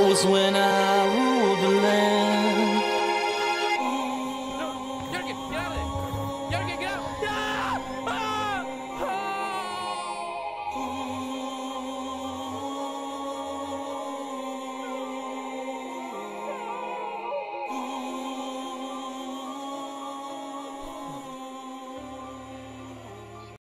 was when I ruled the land. No, Jöergen, get out of there! Jöergen, get